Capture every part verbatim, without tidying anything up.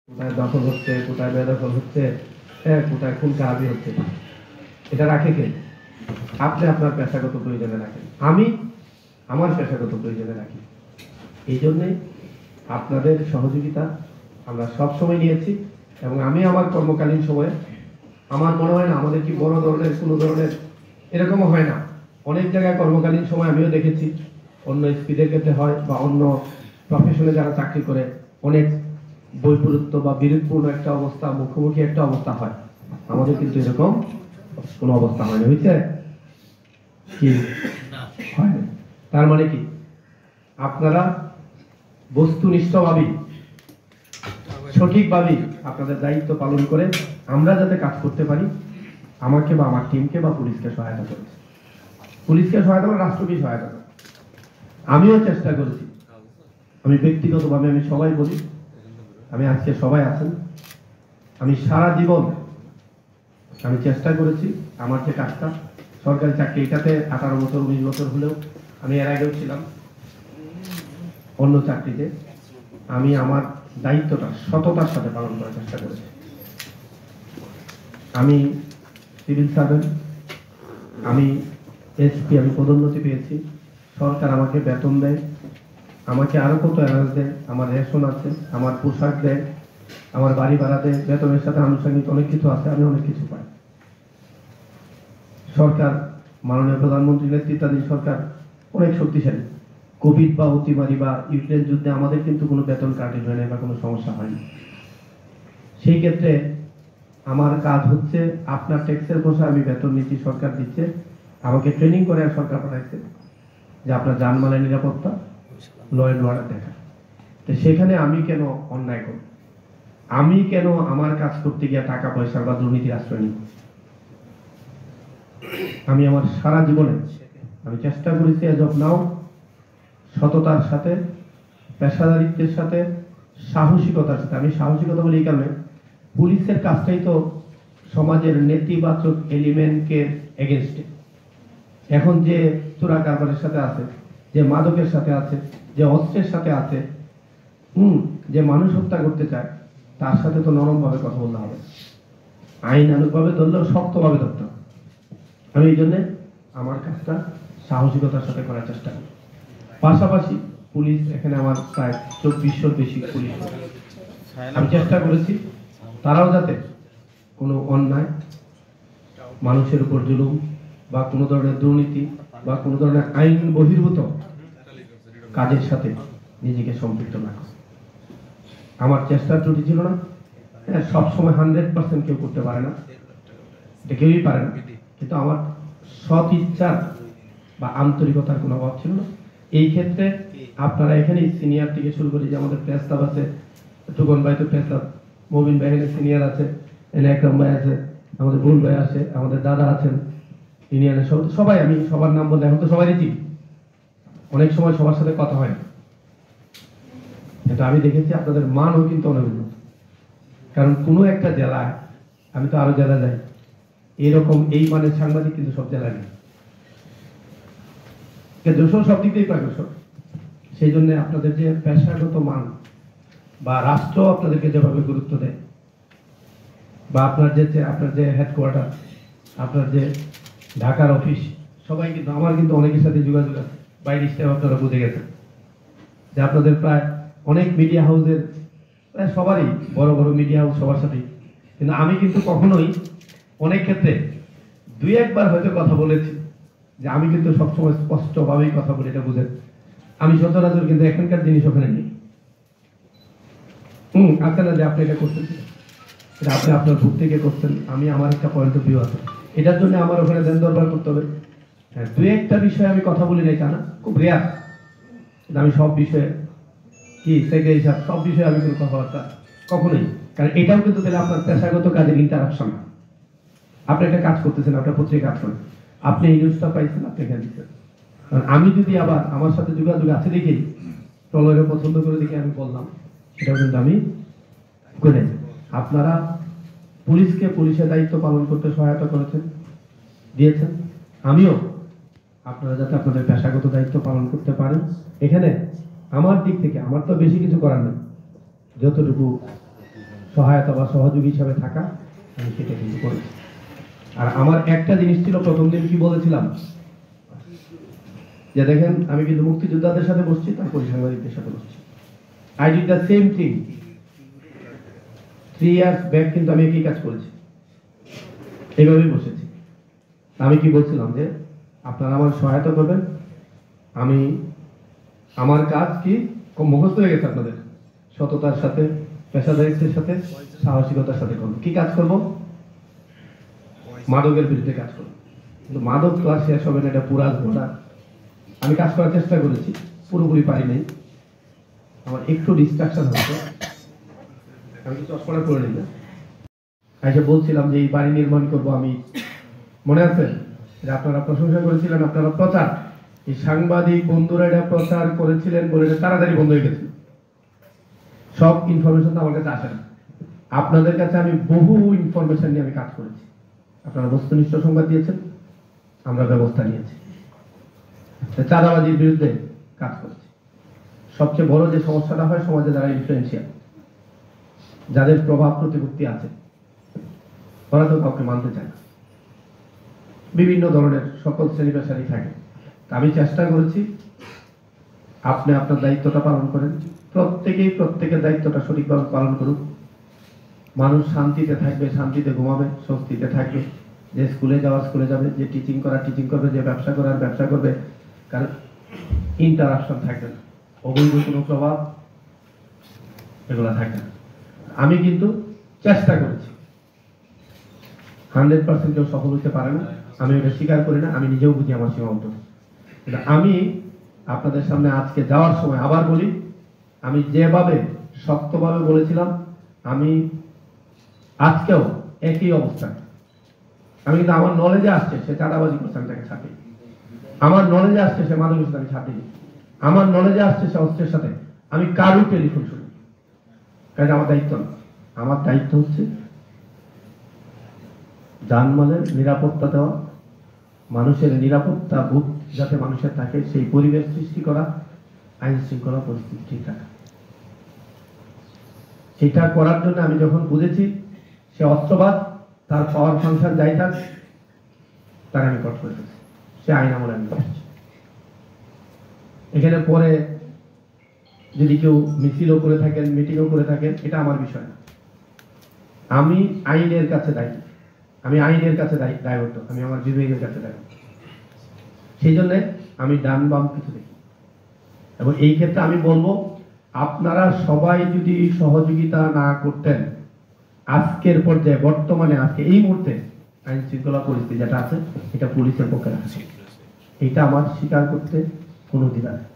কোথায় দখল হচ্ছে, কোথায় বেদখল হচ্ছে, হ্যাঁ কোথায় খুন খারাপি হচ্ছে, এটা রাখে কে? আপনি আপনার পেশাগত প্রয়োজনে রাখেন, আমি আমার পেশাগত প্রয়োজনে রাখি। এই জন্যে আপনাদের সহযোগিতা আমরা সব সময় নিয়েছি এবং আমি আমার কর্মকালীন সময়ে আমার মনে হয় না আমাদের কি বড় ধরনের কোনো ধরনের এরকমও হয় না। অনেক জায়গায় কর্মকালীন সময় আমিও দেখেছি, অন্য স্পিডের ক্ষেত্রে হয় বা অন্য প্রফেশনে যারা চাকরি করে অনেক বৈপরীত্য বা বিরোধপূর্ণ একটা অবস্থা, মুখোমুখি একটা অবস্থা হয়। আমাদের কিন্তু এরকম কোনো অবস্থা হয়নি, বুঝছে কি হয় না। তার মানে কি আপনারা বস্তুনিষ্ঠভাবেই সঠিকভাবেই আপনাদের দায়িত্ব পালন করে আমরা যাতে কাজ করতে পারি, আমাকে বা আমার টিমকে বা পুলিশকে সহায়তা করেছে। পুলিশকে সহায়তা করে, রাষ্ট্রকে সহায়তা করে। আমিও চেষ্টা করেছি, আমি ব্যক্তিগতভাবে আমি সবাই বলি, আমি আজকে সবাই আছেন, আমি সারা জীবন আমি চেষ্টা করেছি আমার যে কাজটা সরকারি চাকরি, এটাতে আঠারো বছর উনিশ বছর হলেও আমি এর আগেও ছিলাম অন্য চাকরিতে, আমি আমার দায়িত্বটা সততার সাথে পালন করার চেষ্টা করেছি। আমি সিভিল সার্ভেন্ট, আমি এসপি, আমি পদোন্নতি পেয়েছি, সরকার আমাকে বেতন দেয়, আমাকে আরো কত অ্যালাউন্স দেয়, আমার রেশন আছে, আমার পোশাক দেয়, আমার বাড়ি ভাড়া দেয়, বেতনের সাথে আনুষঙ্গিক অনেক কিছু আছে, আমি অনেক কিছু পাই। সরকার, মাননীয় প্রধানমন্ত্রীর নেতৃত্বাধীন সরকার অনেক শক্তিশালী। কোভিড বা অতিমারি বা ইউক্রেন যুদ্ধে আমাদের কিন্তু কোনো বেতন কাটে হয় না বা কোনো সমস্যা হয়নি। সেই ক্ষেত্রে আমার কাজ হচ্ছে আপনার ট্যাক্সের পয়সা আমি বেতন নিচ্ছি, সরকার দিচ্ছে, আমাকে ট্রেনিং করে আর সরকার পাঠাইছে যে আপনার জানমালের নিরাপত্তা, ল অ্যান্ড অর্ডার দেখা। তো সেখানে আমি কেন অন্যায় করব? আমি কেন আমার কাজ করতে গিয়ে টাকা পয়সা বা দুর্নীতির আশ্রয় নিব? আমি আমার সারা জীবনে আমি চেষ্টা করেছি এজ অফ নাও সততার সাথে, পেশাদারিত্বের সাথে, সাহসিকতার সাথে। আমি সাহসিকতা বলি এই কারণে, পুলিশের কাজটাই তো সমাজের নেতিবাচক এলিমেন্টকে এগেনস্টে। এখন যে চোরা কারবারের সাথে আছে, যে মাদকের সাথে আছে, যে অস্ত্রের সাথে আছে, হুম যে মানুষ হত্যা করতে চায়, তার সাথে তো নরম ভাবে কথা বলতে হবে, আইনানুগভাবে ধরলেও শক্তভাবে ধরতে হবে। আমি এই জন্যে আমার কাজটা সাহসিকতার সাথে করার চেষ্টা করি। পাশাপাশি পুলিশ, এখানে আমার প্রায় চব্বিশশোর বেশি পুলিশ, আমি চেষ্টা করেছি তারাও যাতে কোনো অন্যায়, মানুষের উপর জুলুম বা কোনো ধরনের দুর্নীতি বা কোনো ধরনের আইন বহির্ভূত কাজের সাথে নিজেকে সম্পৃক্ত না করে। আমার চেষ্টার ত্রুটি ছিল না, হ্যাঁ সবসময় হান্ড্রেড পার্সেন্ট কেউ করতে পারে না, এটা কেউই পারে না, কিন্তু আমার সৎ ইচ্ছার বা আন্তরিকতার কোনো অভাব ছিল না। এই ক্ষেত্রে আপনারা এখানে সিনিয়র থেকে শুরু করে, যে আমাদের প্রেস্তাব আছে, টুকন ভাই তো প্রেস্তাব, মবিন ভাই এখানে সিনিয়র আছে, এনে একরম ভাই আছে, আমাদের বুল ভাই আছে, আমাদের দাদা আছেন ইউনিয়নের সবাই, আমি সবার নাম বলতে এখন তো সবাই চিনি, অনেক সময় সবার সাথে কথা হয় না, কিন্তু আমি দেখেছি আপনাদের মানও কিন্তু অনেক উন্নত। কারণ কোনো একটা জেলায়, আমি তো আরো জেলা যাই, এরকম এই মানের সাংবাদিক কিন্তু সব জেলায় নেই, যশোর সব দিক দিয়েই প্রাগ্রসর। সেই জন্য আপনাদের যে পেশাগত মান বা রাষ্ট্র আপনাদেরকে যেভাবে গুরুত্ব দেয়, বা আপনার যে আপনার যে হেডকোয়ার্টার, আপনার যে ঢাকার অফিস, সবাই কিন্তু আমার কিন্তু অনেকের সাথে যোগাযোগ আছে, বাইরের স্টাফ আপনারা বুঝে গেছেন যে আপনাদের প্রায় অনেক মিডিয়া হাউসের প্রায় সবারই, বড় বড় মিডিয়া হাউস সবার সাথেই, কিন্তু আমি কিন্তু কখনোই অনেক ক্ষেত্রে দুই একবার হয়তো কথা বলেছি, যে আমি কিন্তু সবসময় স্পষ্টভাবেই কথা বলি, এটা বুঝেন। আমি সচরাচর কিন্তু এখানকার জিনিস ওখানে নেই। হম আছে না যে আপনি এটা করতেছেন, এটা আপনি আপনার ভুল থেকে করছেন, আমি আমার একটা পয়েন্ট অফ ভিউ আছে, এটার জন্য আমার ওখানে দেন দরবার করতে হবে। হ্যাঁ দুই একটা বিষয়ে আমি কথা বলি নাই, তা না, খুব রেয়ার, আমি সব বিষয়ে কি থেকে হিসাব সব বিষয়ে আমি কোনো কথাবার্তা কখনোই, কারণ এটাও কিন্তু তাহলে আপনার পেশাগত কাজের ইন্টারাপশন। আপনি একটা কাজ করতেছেন, আপনার পত্রিকা কাজ করেন, আপনি এই নিউজটা পাইছেন, আপনি এখানে দিচ্ছেন, কারণ আমি যদি আবার আমার সাথে যোগাযোগ আছে দেখেই টলরে পছন্দ করে দেখে আমি বললাম, সেটাও কিন্তু আমি করে। আপনারা পুলিশকে পুলিশের দায়িত্ব পালন করতে সহায়তা করেছেন, দিয়েছেন, আমিও আপনারা যাতে আপনাদের পেশাগত দায়িত্ব পালন করতে পারেন। এখানে আমার দিক থেকে আমার তো বেশি কিছু করার নেই, যতটুকু সহায়তা বা সহযোগী হিসাবে থাকা, আমি সেটা কিন্তু করেছি। আর আমার একটা জিনিস ছিল, প্রথম দিন কি বলেছিলাম যে দেখেন আমি কিন্তু মুক্তিযোদ্ধাদের সাথে বসছি, তারপরে সাংবাদিকদের সাথে বসছি। I did the same thing. Three years back কিন্তু আমি একই কাজ করেছি, এইভাবেই বসেছি। আমি কি বলছিলাম যে আপনারা আমার সহায়তা করবেন, আমি আমার কাজ কি মুখস্থ হয়ে গেছে আপনাদের, সততার সাথে, পেশাদারিত্বের সাথে, সাহসিকতার সাথে করবো। কি কাজ করব? মাদকের বিরুদ্ধে কাজ করব। কিন্তু মাদক ক্লাস শেষ হবে না, এটা পুরা ঘোড়া। আমি কাজ করার চেষ্টা করেছি, পুরোপুরি পারি নাই, আমার একটু ডিস্ট্রাকশন হচ্ছে। আমি কি চশমাটা করে নিই না, এসে বলছিলাম যে এই বাড়ি নির্মাণ করব আমি, মনে আছে যে আপনারা প্রশংসা করেছিলেন, আপনারা প্রচার, এই সাংবাদিক বন্ধুরা এটা প্রচার করেছিলেন বলে এটা তাড়াতাড়ি বন্ধ হয়ে গেছে। সব ইনফরমেশন তো আমার কাছে আসে না, আপনাদের কাছে আমি বহু ইনফরমেশন নিয়ে আমি কাজ করেছি, আপনারা বস্তুনিষ্ঠ সংবাদ দিয়েছেন, আমরা ব্যবস্থা নিয়েছি, চাঁদাবাজির বিরুদ্ধে কাজ করেছি। সবচেয়ে বড় যে সমস্যাটা হয় সমাজে, যারা ইনফ্লুয়েন্সিয়াল, যাদের প্রভাব প্রতিপত্তি আছে, ওরা তো কাউকে মানতে চায় না, বিভিন্ন ধরনের সকল শ্রেণী পেশারই থাকে। আমি চেষ্টা করেছি আপনি আপনার দায়িত্বটা পালন করেন, প্রত্যেকেই প্রত্যেকের দায়িত্বটা সঠিকভাবে পালন করুক। মানুষ শান্তিতে থাকবে, শান্তিতে ঘুমাবে, স্বস্তিতে থাকবে, যে স্কুলে যাওয়া স্কুলে যাবে, যে টিচিং করা টিচিং করবে, যে ব্যবসা করার ব্যবসা করবে, কারণ ইন্টারাপশন থাকবে না, অবৈধ কোনো প্রভাব এগুলো থাকবে না। আমি কিন্তু চেষ্টা করেছি, হান্ড্রেড পার্সেন্ট কেউ সফল হতে পারে না, আমি এটা স্বীকার করি না, আমি নিজেও বুঝি আমার সীমাবদ্ধ। কিন্তু আমি আপনাদের সামনে আজকে যাওয়ার সময় আবার বলি, আমি যেভাবে শক্তভাবে বলেছিলাম, আমি আজকেও একই অবস্থায়। আমি কিন্তু আমার নলেজে আসছে সে চাঁদাবাজি করছে, আমি তাকে ছাড়ি। আমার নলেজে আসছে সে মাদকের সাথে, আমি ছাড় দিই। আমার নলেজে আসছে সে অস্ত্রের সাথে, আমি কারো টেলিফোন শুনি, কারণ আমার দায়িত্ব না। আমার দায়িত্ব হচ্ছে জানমালের নিরাপত্তা দেওয়া, মানুষের নিরাপত্তা বোধ যাতে মানুষের থাকে, সেই পরিবেশ সৃষ্টি করা, আইন শৃঙ্খলা পরিস্থিতি ঠিক রাখা। সেটা করার জন্য আমি যখন বুঝেছি সে অস্ত্রবাদ, তার পাওয়ার ফাংশন যাই থাক, তার আমি কট করে দিচ্ছি, সে আইন আমলে আমি করছি। এখানে পরে যদি কেউ মিছিলও করে থাকেন, মিটিংও করে থাকেন, এটা আমার বিষয় না। আমি আইনের কাছে দায়ী, আমি আইনের কাছে দায়বদ্ধ, আমি আমার বিবেকের কাছে দায়বদ্ধ। সেই জন্য আমি ডান বাম কিছু দেখি। এবং এই ক্ষেত্রে আমি বলবো, আপনারা সবাই যদি সহযোগিতা না করতেন, আজকের পর্যায়ে বর্তমানে আজকে এই মুহূর্তে আইন শৃঙ্খলা পরিস্থিতি যেটা আছে, এটা পুলিশের পক্ষে আছে, এটা আমার স্বীকার করতে কোনো দ্বিধা নেই।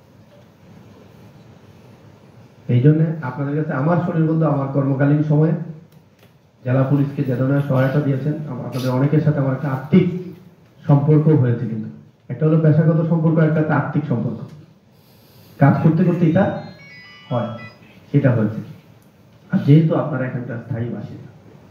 এই জন্য আপনাদের কাছে আমার শরীর বন্ধু, আমার কর্মকালীন সময়ে জেলা পুলিশকে যে ধরনের সহায়তা দিয়েছেন, আপনাদের অনেকের সাথে আমার একটা আর্থিক সম্পর্ক হয়েছে। কিন্তু একটা হলো পেশাগত সম্পর্ক, একটা আর্থিক সম্পর্ক, কাজ করতে করতে এটা হয়, সেটা হয়েছে। আর যেহেতু আপনারা এখানকার স্থায়ী বাসিন্দা,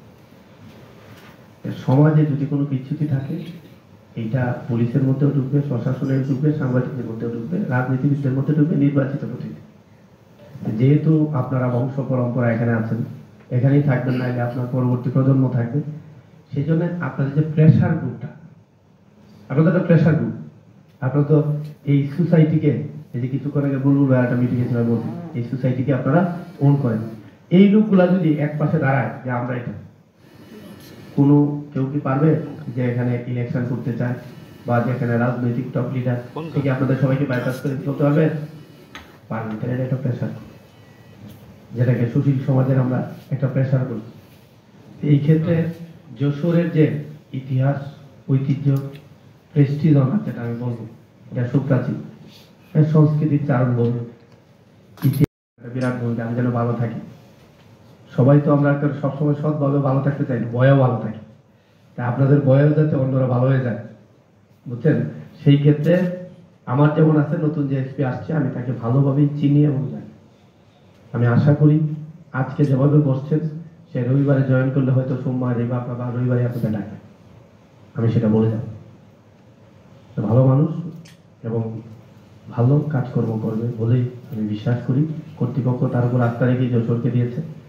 সমাজে যদি কোনো বিচ্যুতি থাকে, এইটা পুলিশের মধ্যেও ঢুকবে, প্রশাসনের ঢুকবে, সাংবাদিকদের মধ্যেও ঢুকবে, রাজনীতিবিদদের মধ্যে ঢুকবে, নির্বাচিত প্রতিনিধি। যেহেতু আপনারা বংশ পরম্পরা এখানে আছেন, এখানেই থাকবেন, নাইলে আপনার পরবর্তী প্রজন্ম থাকবে। সেই জন্য আপনাদের যে প্রেশার গ্রুপটা, আপনাদের একটা প্রেশার গ্রুপ, আপনারা তো এই সোসাইটিকে, এই যে কিছুক্ষণ আগে বুলবুল ভাই একটা মিটিং এ বলছি, এই সোসাইটিকে আপনারা ওন করেন। এই লোকগুলা যদি এক পাশে দাঁড়ায় যে আমরা এটা, কোনো কেউ কি পারবে যে এখানে ইলেকশন করতে চায় বা যেখানে রাজনৈতিক টপ লিডার থেকে আপনাদের সবাইকে বাইপাস করে চলতে পারবে? পারবেন। তাহলে এটা একটা প্রেশার, যেটাকে সুশীল সমাজের আমরা একটা প্রেশার করি। এই ক্ষেত্রে যশোরের যে ইতিহাস, ঐতিহ্য, প্রেস্টিজ, যেটা আমি বলবো, এটা সুপ্রাচীন, সংস্কৃতির চারণ বলবো, বিরাট ভূমিকা। আমি যেন ভালো থাকি, সবাই তো আমরা সবসময় সৎভাবে ভালো থাকতে চাই, বয়েও ভালো থাকি, তা আপনাদের বয়েও যাতে অন্যরা ভালো হয়ে যায়, বুঝছেন? সেই ক্ষেত্রে আমার যেমন আছে, নতুন যে এসপি আসছে, আমি তাকে ভালোভাবেই চিনি এবং জানি। আমি আশা করি আজকে যেভাবে বসছেন, সে রবিবারে জয়েন করলে হয়তো সোমবার বা রবিবারে আপনাদের ডাকে, আমি সেটা বলে যাব। ভালো মানুষ এবং ভালো কাজকর্ম করবে বলেই আমি বিশ্বাস করি। কর্তৃপক্ষ তার উপর আস্থা রেখে যশোরকে দিয়েছে,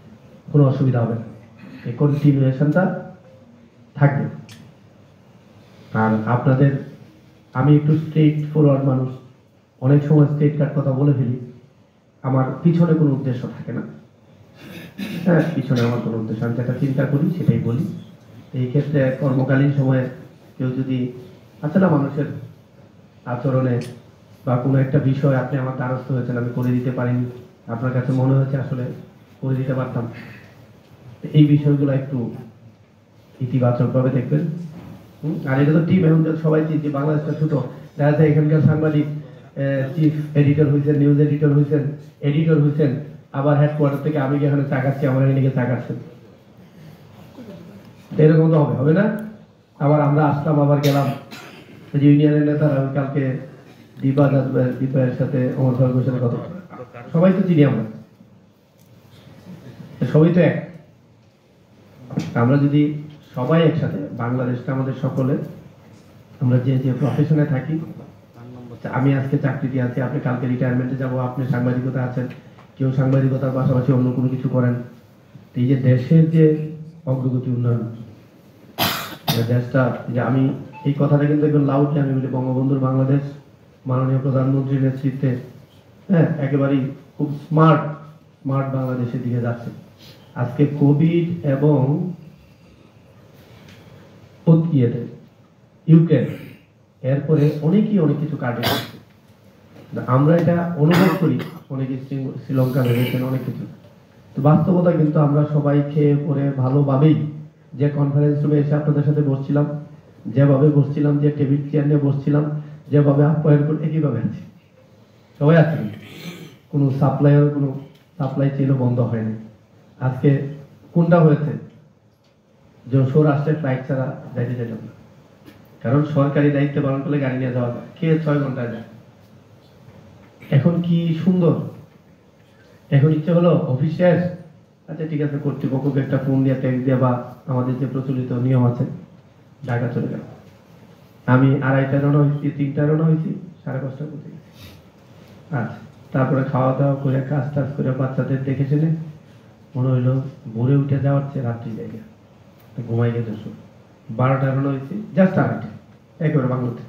কোনো অসুবিধা হবে না, এই কন্টিনিউয়েশনটা থাকবে। আর আপনাদের, আমি একটু স্ট্রেট ফরওয়ার্ড মানুষ, অনেক সময় স্ট্রেট কাট কথা বলে ফেলি, আমার পিছনে কোনো উদ্দেশ্য থাকে না। হ্যাঁ, পিছনে আমার কোনো উদ্দেশ্য, আমি যেটা চিন্তা করি সেটাই বলি। এই ক্ষেত্রে কর্মকালীন সময়ে কেউ যদি আছে না মানুষের আচরণে বা কোনো একটা বিষয় আপনি আমার দ্বারস্থ হয়েছেন, আমি করে দিতে পারিনি, আপনার কাছে মনে হয়েছে আসলে করে দিতে পারতাম, এই বিষয়গুলো একটু ইতিবাচকভাবে দেখবেন। আর এটা তো টিম, এখন সবাই চিনছি, বাংলাদেশটা ছোট, দেখা যায় এখানকার সাংবাদিক চিফ এডিটর হয়েছেন, নিউজ এডিটর হয়েছেন, এডিটর হয়েছেন, আবার হেডকোয়ার্টার থেকে আমি এখানে চাকাচ্ছি, আমার এখানে চাকাচ্ছেন, এরকম তো হবে হবে না। আবার আমরা আসলাম, আবার গেলাম, যে ইউনিয়নের নেতারা, আমি কালকে দীপা দীপার সাথে অমর ফারুকের সাথে কথা, সবাই তো চিনি আমরা, সবাই তো এক। আমরা যদি সবাই একসাথে, বাংলাদেশটা আমাদের সকলে, আমরা যে যে প্রফেশনে থাকি, আমি আজকে চাকরিতে আছি, আপনি কালকে রিটায়ারমেন্টে যাব, আপনি সাংবাদিকতা আছেন, কেউ সাংবাদিকতার পাশাপাশি অন্য কোনো কিছু করেন, এই যে দেশের যে অগ্রগতি উন্নয়ন, দেশটা, যে আমি এই কথাটা কিন্তু একদম লাউডলি আমি বলি, বঙ্গবন্ধুর বাংলাদেশ, মাননীয় প্রধানমন্ত্রীর নেতৃত্বে, হ্যাঁ, একেবারেই খুব স্মার্ট স্মার্ট বাংলাদেশের দিকে যাচ্ছে। আজকে কোভিড এবং ইউক্রেন, এরপরে অনেকেই অনেক কিছু কাটে, আমরা এটা অনুভব করি, অনেকে শ্রীলঙ্কা ভেবেছেন অনেক কিছু, তো বাস্তবতা কিন্তু আমরা সবাই খেয়ে পরে ভালোভাবেই, যে কনফারেন্স রুমে এসে আপনাদের সাথে বসছিলাম, যেভাবে বসছিলাম, যে টেবিল চেয়ার নিয়ে বসছিলাম, যেভাবে আপ্যায়ন করে একইভাবে আছি, সবাই আছি, কোনো সাপ্লাইয়ের কোনো সাপ্লাই চেনও বন্ধ হয়নি। আজকে কোনটা হয়েছে, যশোর আসছে ফ্লাইট ছাড়া যাইতে চাইলাম না, কারণ সরকারি দায়িত্ব পালন করলে গাড়ি নিয়ে যাওয়া যায়, খেয়ে ছয় ঘন্টায় যায়। এখন কি সুন্দর, এখন ইচ্ছে হলো অফিস শেষ, আচ্ছা ঠিক আছে, কর্তৃপক্ষকে একটা ফোন দিয়ে ট্যাক্স দিয়ে বা আমাদের যে প্রচলিত নিয়ম আছে, ঢাকা চলে গেল। আমি আড়াইটা রওনা হয়েছি, তিনটা রওনা হয়েছি, সাড়ে পাঁচটা পৌঁছে গেছি। আচ্ছা, তারপরে খাওয়া দাওয়া করে, কাজ টাজ করে, বাচ্চাদের দেখে শুনে মনে হইলো ভোরে উঠে যাওয়ার চেয়ে রাত্রি জায়গা, ঘুমাই গেছে। বারোটা রওনা হয়েছি, জাস্ট আড়াইটা, একেবারে বাংলাতে।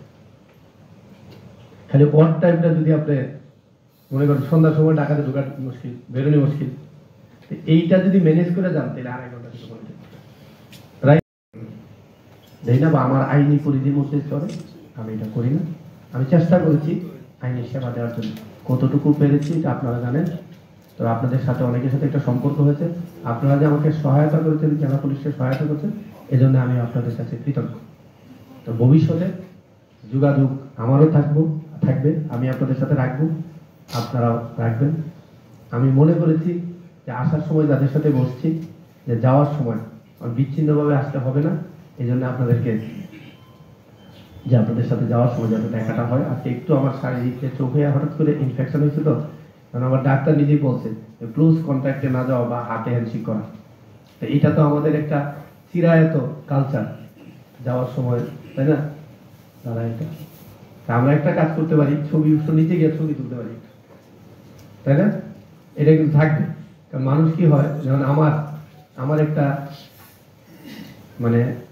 খালি ওয়ান টাইমটা যদি আপনি মনে করেন সন্ধ্যার সময় ঢাকাতে ঢোকার মুশকিল, বেরোনি মুশকিল, এইটা যদি ম্যানেজ করে যান তাহলে আড়াই ঘন্টা কিছু বলতে রাইট দেই না, বা আমার আইনি পরিধির মধ্যে চলে, আমি এটা করি না। আমি চেষ্টা করেছি আইনি সেবা দেওয়ার জন্য, কতটুকু পেরেছি এটা আপনারা জানেন। তো আপনাদের সাথে অনেকের সাথে একটা সম্পর্ক হয়েছে, আপনারা যে আমাকে সহায়তা করেছেন, জেলা পুলিশকে সহায়তা করছেন, এজন্য আমি আপনাদের কাছে কৃতজ্ঞ। তো ভবিষ্যতে যোগাযোগ আমারও থাকবো থাকবে, আমি আপনাদের সাথে রাখবো, আপনারাও রাখবেন। আমি মনে করেছি যে আসার সময় যাদের সাথে বসছি, যে যাওয়ার সময় বিচ্ছিন্নভাবে আসতে হবে না, এই জন্য আপনাদেরকে, যে আপনাদের সাথে যাওয়ার সময় যাতে দেখাটা হয়। আজকে একটু আমার শারীরিক চোখে হঠাৎ করে ইনফেকশন হয়েছে, তো কারণ আমার ডাক্তার নিজেই বলছে ক্লোজ কন্ট্যাক্টে না যাওয়া বা হাতে হ্যান্ডশেক করা, তো এটা তো আমাদের একটা চিরায়ত কালচার যাওয়ার সময়, তাই না দাদা? এটা আমরা একটা কাজ করতে পারি, ছবি নিচে গিয়ে ছবি তুলতে পারি, তাই না? এটা কিন্তু থাকবে, কারণ মানুষ কি হয়, যেমন আমার আমার একটা মানে